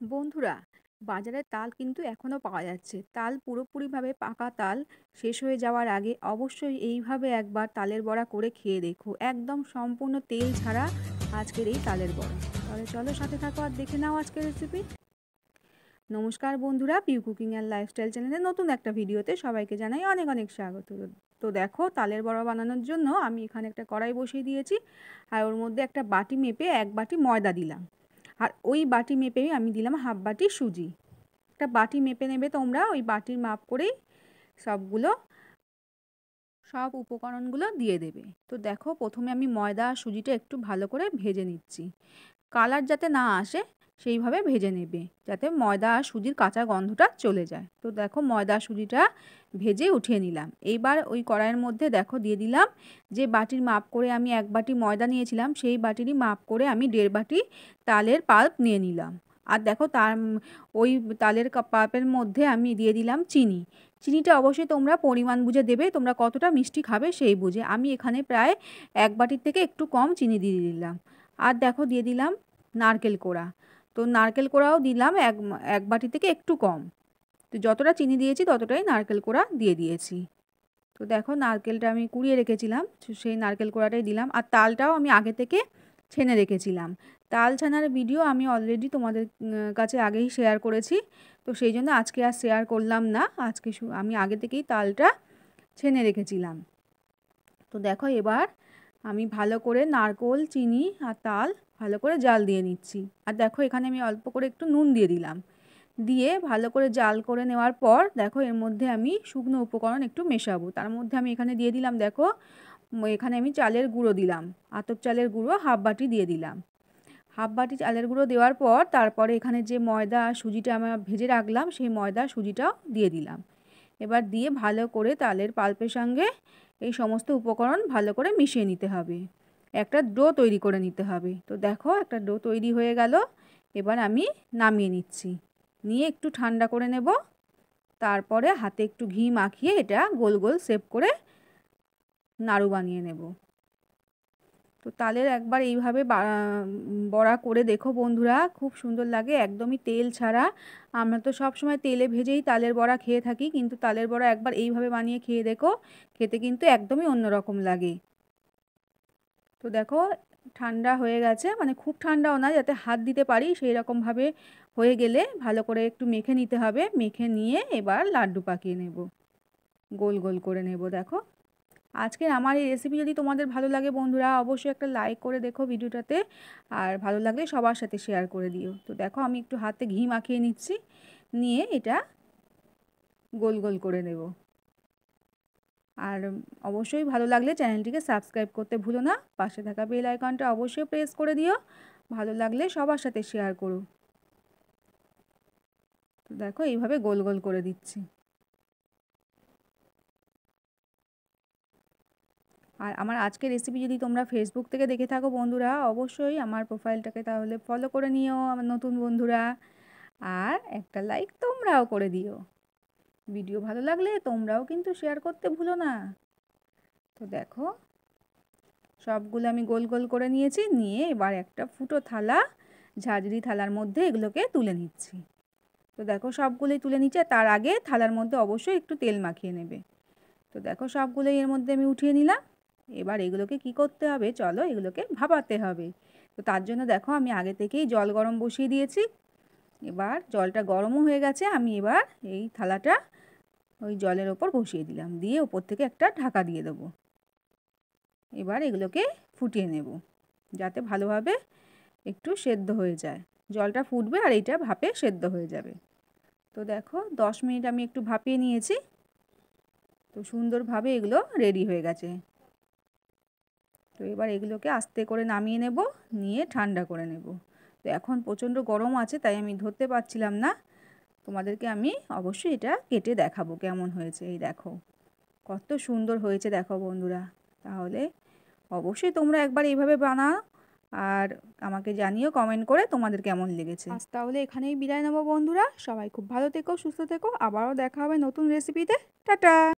বন্ধুরা, বাজারে তাল কিন্তু এখনো পাওয়া যাচ্ছে। তাল পুরোপুরিভাবে পাকা তাল শেষ হয়ে যাওয়ার আগে অবশ্যই এইভাবে একবার তালের বড়া করে খেয়ে দেখো। একদম সম্পূর্ণ তেল ছাড়া আজকের এই তালের বড়া। তাহলে চলো সাথে থাকো আর দেখে নাও আজকের রেসিপি। নমস্কার বন্ধুরা, পিউ কুকিং অ্যান্ড লাইফস্টাইল চ্যানেলের নতুন একটা ভিডিওতে সবাইকে জানাই অনেক অনেক স্বাগত। তো দেখো, তালের বড়া বানানোর জন্য আমি এখানে একটা কড়াই বসিয়ে দিয়েছি, আর ওর মধ্যে একটা বাটি মেপে 1 বাটি ময়দা দিলাম। আর ওই বাটি মেপেই আমি দিলাম হাফ বাটি সুজি। একটা বাটি মেপে নেবে তোমরা, ওই বাটির মাপ করেই সব উপকরণগুলো দিয়ে দেবে। তো দেখো, প্রথমে আমি ময়দা আর সুজিটা একটু ভালো করে ভেজে নিচ্ছি। কালার যাতে না আসে সেইভাবে ভেজে নেবে, যাতে ময়দা আর সুজির কাঁচা গন্ধটা চলে যায়। তো দেখো, ময়দা সুজিটা ভেজে উঠিয়ে নিলাম। এইবার ওই কড়াইয়ের মধ্যে দেখো দিয়ে দিলাম যে বাটির মাপ করে আমি 1 বাটি ময়দা নিয়েছিলাম, সেই বাটিরই মাপ করে আমি 1.5 বাটি তালের পাল্প নিয়ে নিলাম। আর দেখো ওই তালের পাল্পের মধ্যে আমি দিয়ে দিলাম চিনি। চিনিটা অবশ্যই তোমরা পরিমাণ বুঝে দেবে, তোমরা কতটা মিষ্টি খাবে সেই বুঝে। আমি এখানে প্রায় 1 বাটির থেকে একটু কম চিনি দিয়ে দিলাম। আর দেখো দিয়ে দিলাম নারকেল কোড়া। তো নারকেল কোড়াও দিলাম এক বাটি থেকে একটু কম। তো যতটা চিনি দিয়েছি ততটাই নারকেল কোড়া দিয়ে দিয়েছি। তো দেখো, নারকেলটা আমি কুড়িয়ে রেখেছিলাম, সেই নারকেল কোড়াটাই দিলাম। আর তালটাও আমি আগে থেকে ছেনে রেখেছিলাম। তাল ছানার ভিডিও আমি অলরেডি তোমাদের কাছে আগেই শেয়ার করেছি, তো সেই জন্য আজকে আর শেয়ার করলাম না। আজকে আমি আগে থেকেই তালটা ছেনে রেখেছিলাম। তো দেখো, এবার আমি ভালো করে নারকেল, চিনি আর তাল ভালো করে জাল দিয়ে নিচ্ছি। আর দেখো, এখানে আমি অল্প করে একটু নুন দিয়ে দিলাম। দিয়ে ভালো করে জাল করে নেওয়ার পর দেখো, এর মধ্যে আমি শুকনো উপকরণ একটু মেশাবো। তার মধ্যে আমি এখানে দিয়ে দিলাম, দেখো এখানে আমি চালের গুঁড়ো দিলাম। আতপ চালের গুঁড়ো হাফ বাটি দিয়ে দিলাম। হাফ বাটি চালের গুঁড়ো দেওয়ার পর তারপরে এখানে যে ময়দা আর সুজিটা আমরা ভেজে রাখলাম, সেই ময়দা সুজিটাও দিয়ে দিলাম। এবার দিয়ে ভালো করে তালের পাল্পের সঙ্গে এই সমস্ত উপকরণ ভালো করে মিশিয়ে নিতে হবে। একটা ডো তৈরি করে নিতে হবে। তো দেখো, একটা ডো তৈরি হয়ে গেল। এবার আমি নামিয়ে নিচ্ছি, নিয়ে একটু ঠান্ডা করে নেব। তারপরে হাতে একটু ঘি মাখিয়ে এটা গোল গোল শেপ করে নাড়ু বানিয়ে নেব। তো তালের একবার এইভাবে বড়া করে দেখো বন্ধুরা, খুব সুন্দর লাগে, একদমই তেল ছাড়া। আমরা তো সব সময় তেলে ভেজেই তালের বড়া খেয়ে থাকি, কিন্তু তালের বড়া একবার এইভাবে বানিয়ে খেয়ে দেখো, খেতে কিন্তু একদমই অন্যরকম লাগে। তো দেখো, ঠান্ডা হয়ে গেছে, মানে খুব ঠান্ডাও না, যাতে হাত দিতে পারি সেই রকমভাবে হয়ে গেলে ভালো করে একটু মেখে নিতে হবে। মেখে নিয়ে এবার লাড্ডু পাকিয়ে নেব, গোল গোল করে নেব। দেখো, আজকের আমার এই রেসিপি যদি তোমাদের ভালো লাগে বন্ধুরা, অবশ্যই একটা লাইক করে দেখো ভিডিওটাতে, আর ভালো লাগলে সবার সাথে শেয়ার করে দিও। তো দেখো, আমি একটু হাতে ঘি মাখিয়ে নিচ্ছি, নিয়ে এটা গোল গোল করে নেব। আর অবশ্যই ভালো লাগলে চ্যানেলটিকে সাবস্ক্রাইব করতে ভুলো না, পাশে থাকা বেল আইকনটা অবশ্যই প্রেস করে দিও। ভালো লাগলে সবার সাথে শেয়ার করো। তো দেখো, এইভাবে গোল গোল করে দিচ্ছি। আর আমার আজকের রেসিপি যদি তোমরা ফেসবুক থেকে দেখে থাকো বন্ধুরা, অবশ্যই আমার প্রোফাইলটাকে তাহলে ফলো করে নিও আমার নতুন বন্ধুরা। আর একটা লাইক তোমরাও করে দিও। ভিডিও ভালো লাগলে তোমরাও কিন্তু শেয়ার করতে ভুলো না। তো দেখো, সবগুলো আমি গোল গোল করে নিয়েছি, নিয়ে এবার একটা ফুটো থালা, ঝাঁঝরি থালার মধ্যে এগুলোকে তুলে নিচ্ছি। তো দেখো, সবগুলোই তুলে নিচ্ছে। তার আগে থালার মধ্যে অবশ্যই একটু তেল মাখিয়ে নেবে। তো দেখো, সবগুলোই এর মধ্যে আমি উঠিয়ে নিলাম। এবার এগুলোকে কি করতে হবে, চলো এগুলোকে ভাপাতে হবে। তো তার জন্য দেখো, আমি আগে থেকেই জল গরম বসিয়ে দিয়েছি। এবার জলটা গরমও হয়ে গেছে, আমি এবার এই থালাটা ওই জলের ওপর বসিয়ে দিলাম, দিয়ে ওপর থেকে একটা ঢাকা দিয়ে দেবো। এবার এগুলোকে ফুটিয়ে নেব, যাতে ভালোভাবে একটু সেদ্ধ হয়ে যায়। জলটা ফুটবে আর এইটা ভাপে সেদ্ধ হয়ে যাবে। তো দেখো, 10 মিনিট আমি একটু ভাপিয়ে নিয়েছি। তো সুন্দরভাবে এগুলো রেডি হয়ে গেছে। তো এবার এগুলোকে আস্তে করে নামিয়ে নেব, নিয়ে ঠান্ডা করে নেব। তো এখন প্রচণ্ড গরম আছে, তাই আমি ধরতে পারছিলাম না। তোমাদেরকে আমি অবশ্যই এটা কেটে দেখাবো কেমন হয়েছে। এই দেখো, কত সুন্দর হয়েছে দেখো বন্ধুরা। তাহলে অবশ্যই তোমরা একবার এইভাবে বানাও, আর আমাকে জানিও কমেন্ট করে তোমাদের কেমন লেগেছে। আজ তাহলে এখানেই বিদায় নেবো বন্ধুরা, সবাই খুব ভালো থেকো, সুস্থ থেকো, আবারও দেখা হবে নতুন রেসিপিতে। টাটা।